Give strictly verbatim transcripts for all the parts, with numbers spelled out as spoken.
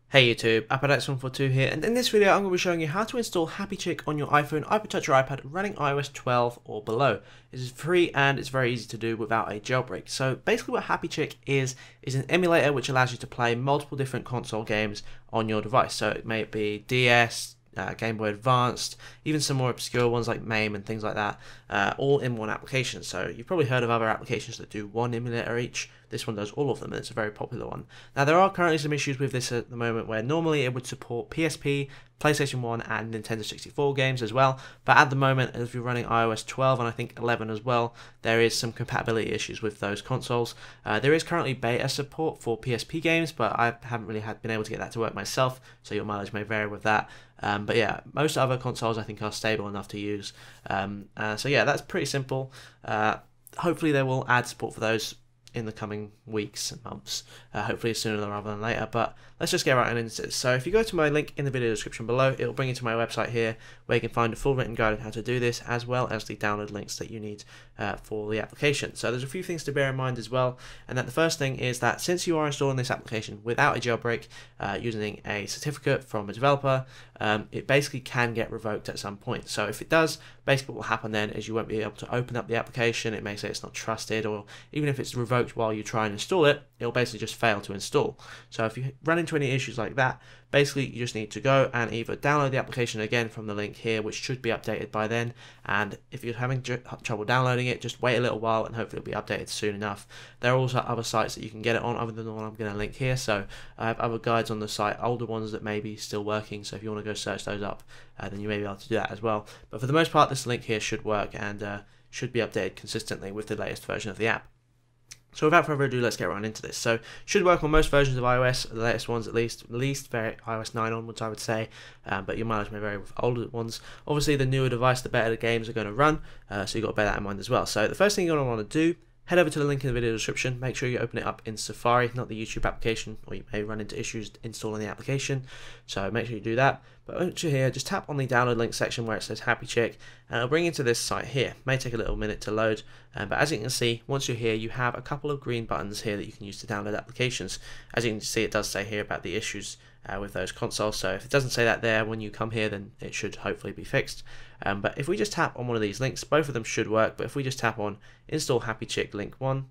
Hey YouTube, AppAdex one forty-two here, and in this video I'm going to be showing you how to install HappyChick on your iPhone, iPod Touch or iPad running i O S twelve or below. It is free and it's very easy to do without a jailbreak. So basically what HappyChick is, is an emulator which allows you to play multiple different console games on your device. So it may be D S, Uh, Game Boy Advanced, even some more obscure ones like MAME and things like that, uh, all in one application. So you've probably heard of other applications that do one emulator each. This one does all of them, and it's a very popular one. Now there are currently some issues with this at the moment where normally it would support P S P, PlayStation one and Nintendo sixty-four games as well, but at the moment, as we're running i O S twelve and I think eleven as well, there is some compatibility issues with those consoles. Uh, there is currently beta support for P S P games, but I haven't really had, been able to get that to work myself, so your mileage may vary with that. Um, but yeah, most other consoles I think are stable enough to use. Um, uh, so yeah, that's pretty simple. Uh, hopefully they will add support for those in the coming weeks and months, uh, hopefully sooner rather than later. But let's just get right into it. So if you go to my link in the video description below, it will bring you to my website here where you can find a full written guide on how to do this, as well as the download links that you need uh, for the application. So there's a few things to bear in mind as well, and that the first thing is that since you are installing this application without a jailbreak, uh, using a certificate from a developer, um, it basically can get revoked at some point. So if it does, basically what will happen then is you won't be able to open up the application. It may say it's not trusted, or even if it's revoked while you try and install it, it'll basically just fail to install. So if you run into any issues like that, basically you just need to go and either download the application again from the link here, which should be updated by then, and if you're having trouble downloading it, just wait a little while and hopefully it'll be updated soon enough. There are also other sites that you can get it on other than the one I'm going to link here, so I have other guides on the site, older ones that may be still working, so if you want to go search those up, uh, then you may be able to do that as well. But for the most part, this link here should work and uh, should be updated consistently with the latest version of the app. So without further ado, let's get right into this. So should work on most versions of iOS, the latest ones at least, at least i O S nine onwards I would say, um, but your mileage may vary with older ones. Obviously the newer device, the better the games are going to run, uh, so you've got to bear that in mind as well. So the first thing you're going to want to do, head over to the link in the video description, make sure you open it up in Safari, not the YouTube application, or you may run into issues installing the application, so make sure you do that. But once you're here, just tap on the download link section where it says HappyChick, and it'll bring you to this site here. It may take a little minute to load, um, but as you can see, once you're here, you have a couple of green buttons here that you can use to download applications. As you can see, it does say here about the issues uh, with those consoles, so if it doesn't say that there when you come here, then it should hopefully be fixed. Um, but if we just tap on one of these links, both of them should work, but if we just tap on Install HappyChick link one,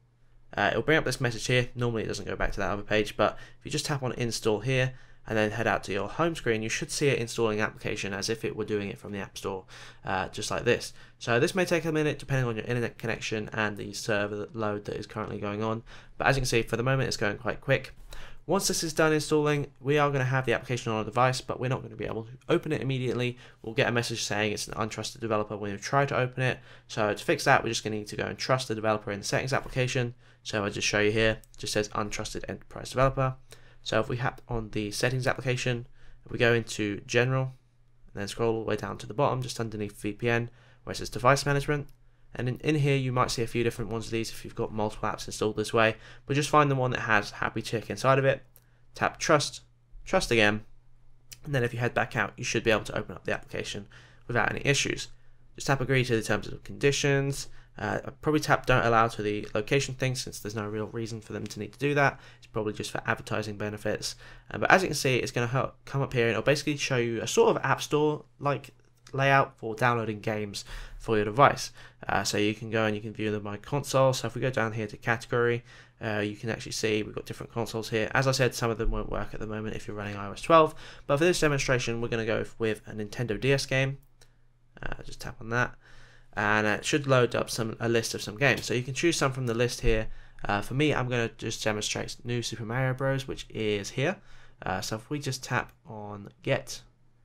uh, it'll bring up this message here. Normally it doesn't go back to that other page, but if you just tap on Install here, and then head out to your home screen, you should see it installing application as if it were doing it from the App Store, uh, just like this. So this may take a minute depending on your internet connection and the server load that is currently going on, but as you can see, for the moment it's going quite quick. Once this is done installing, we are going to have the application on our device, but we're not going to be able to open it immediately. We'll get a message saying it's an untrusted developer when we try to open it. So to fix that, we're just going to need to go and trust the developer in the settings application. So I'll just show you here, it just says untrusted enterprise developer. So if we tap on the settings application, we go into general, and then scroll all the way down to the bottom, just underneath V P N, where it says device management. And in, in here, you might see a few different ones of these if you've got multiple apps installed this way, but just find the one that has HappyChick inside of it, tap trust, trust again, and then if you head back out, you should be able to open up the application without any issues. Just tap agree to the terms and conditions. Uh, I'd probably tap don't allow to the location thing, since there's no real reason for them to need to do that. It's probably just for advertising benefits. Uh, but as you can see, it's going to come up here and it'll basically show you a sort of App Store like layout for downloading games for your device. Uh, so you can go and you can view the My Console. So if we go down here to category, uh, you can actually see we've got different consoles here. As I said, some of them won't work at the moment if you're running i O S twelve, but for this demonstration, we're going to go with a Nintendo D S game. Uh, just tap on that, and it should load up some a list of some games. So you can choose some from the list here. Uh, for me, I'm going to just demonstrate New Super Mario Bros, which is here. Uh, so if we just tap on Get,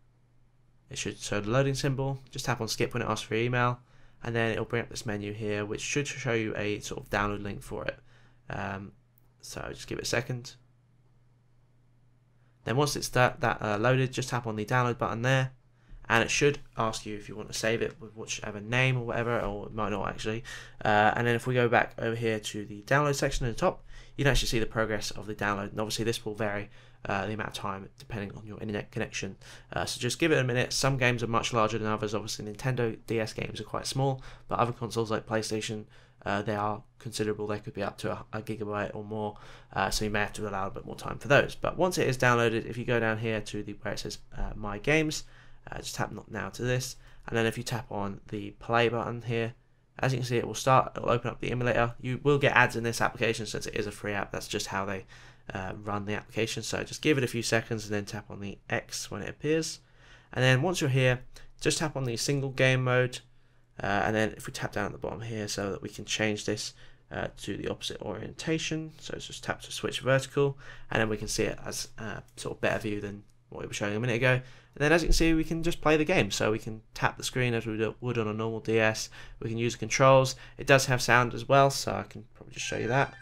it should show the loading symbol. Just tap on Skip when it asks for your email, and then it'll bring up this menu here, which should show you a sort of download link for it. Um, so just give it a second. Then once it's that, that uh, loaded, just tap on the download button there, and it should ask you if you want to save it with whichever name or whatever, or it might not actually. Uh, and then if we go back over here to the download section at the top, you can actually see the progress of the download, and obviously this will vary uh, the amount of time depending on your internet connection. Uh, so just give it a minute. Some games are much larger than others. Obviously Nintendo D S games are quite small, but other consoles like PlayStation, uh, they are considerable. They could be up to a, a gigabyte or more, uh, so you may have to allow a bit more time for those. But once it is downloaded, if you go down here to the where it says uh, My Games, uh, just tap not now to this, and then if you tap on the play button here, as you can see, it will start, it will open up the emulator. You will get ads in this application since it is a free app. That's just how they uh, run the application. So just give it a few seconds and then tap on the X when it appears. And then once you're here, just tap on the single game mode. Uh, and then if we tap down at the bottom here so that we can change this uh, to the opposite orientation. So it's just tap to switch vertical, and then we can see it as uh, sort of better view than what we were showing a minute ago. And then as you can see, we can just play the game. So we can tap the screen as we would on a normal D S. We can use the controls. It does have sound as well, so I can probably just show you that.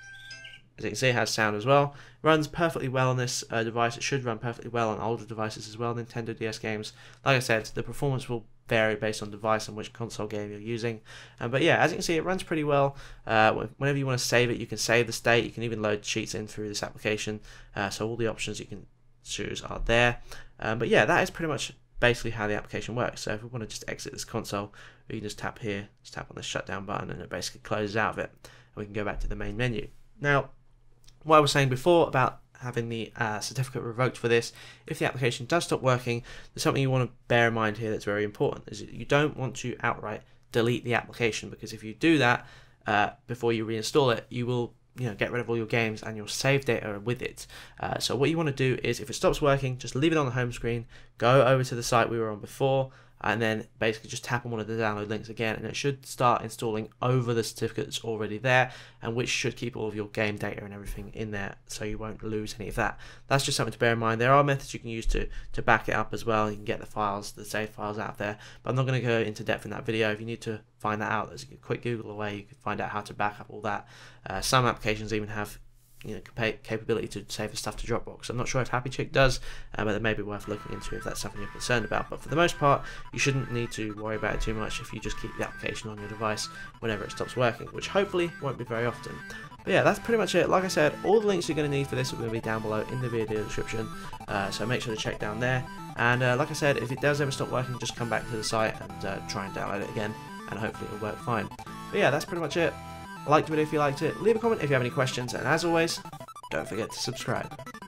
As you can see, it has sound as well. It runs perfectly well on this uh, device. It should run perfectly well on older devices as well, Nintendo D S games. Like I said, the performance will vary based on device and which console game you're using. Um, but yeah, as you can see, it runs pretty well. Uh, whenever you want to save it, you can save the state. You can even load cheats in through this application. Uh, so all the options you can choose are there. Um, but yeah, that is pretty much basically how the application works. So if we want to just exit this console, we can just tap here, just tap on the shutdown button, and it basically closes out of it. And we can go back to the main menu. Now, what I was saying before about having the uh, certificate revoked for this, if the application does stop working, there's something you want to bear in mind here that's very important, is that you don't want to outright delete the application, because if you do that uh, before you reinstall it, you will you know, get rid of all your games and your save data with it. Uh, so what you want to do is, if it stops working, just leave it on the home screen, go over to the site we were on before, and then basically just tap on one of the download links again, and it should start installing over the certificate that's already there, and which should keep all of your game data and everything in there, so you won't lose any of that. That's just something to bear in mind. There are methods you can use to to back it up as well. You can get the files, the save files out there, but I'm not going to go into depth in that video. If you need to find that out, there's a quick Google away. You can find out how to back up all that. Uh, some applications even have you know, capability to save the stuff to Dropbox. I'm not sure if HappyChick does, uh, but it may be worth looking into if that's something you're concerned about. But for the most part, you shouldn't need to worry about it too much if you just keep the application on your device whenever it stops working, which hopefully won't be very often. But yeah, that's pretty much it. Like I said, all the links you're going to need for this are going to be down below in the video description, uh, so make sure to check down there. And uh, like I said, if it does ever stop working, just come back to the site and uh, try and download it again, and hopefully it'll work fine. But yeah, that's pretty much it. Like the video if you liked it, leave a comment if you have any questions, and as always, don't forget to subscribe.